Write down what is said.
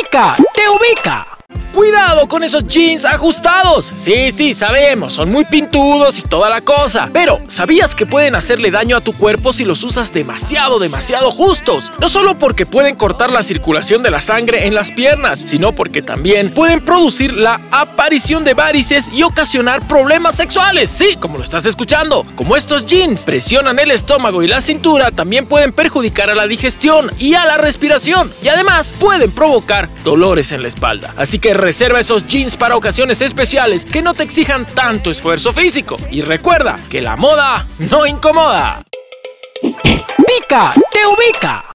Pica, te ubica. Cuidado con esos jeans ajustados. Sí, sabemos, son muy pintudos y toda la cosa. Pero, ¿sabías que pueden hacerle daño a tu cuerpo si los usas demasiado justos? No solo porque pueden cortar la circulación de la sangre en las piernas, sino porque también pueden producir la aparición de varices y ocasionar problemas sexuales. Sí, como lo estás escuchando. Como estos jeans presionan el estómago y la cintura, también pueden perjudicar a la digestión y a la respiración. Y además, pueden provocar dolores en la espalda. Así que reserva esos jeans para ocasiones especiales que no te exijan tanto esfuerzo físico. Y recuerda que la moda no incomoda. Pica, te ubica.